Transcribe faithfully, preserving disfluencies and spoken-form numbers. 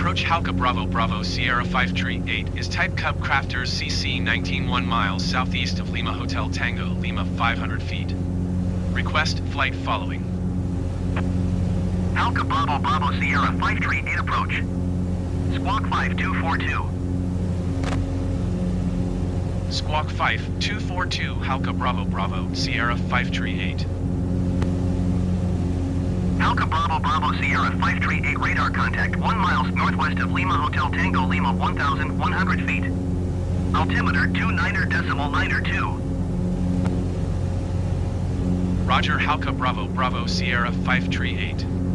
Approach Halka Bravo Bravo Sierra five three eight is type Cub Crafters C C nineteen one miles southeast of Lima Hotel Tango, Lima five hundred feet. Request flight following. Halka Bravo Bravo Sierra five three eight approach. Squawk five two four two. Squawk five two four two Halka Bravo Bravo Sierra five three eight. Halka Bravo Bravo Sierra five three eight radar contact one miles northwest of Lima Hotel Tango, Lima one thousand one hundred feet. Altimeter two niner decimal niner two. Roger Halka Bravo Bravo Sierra five three eight.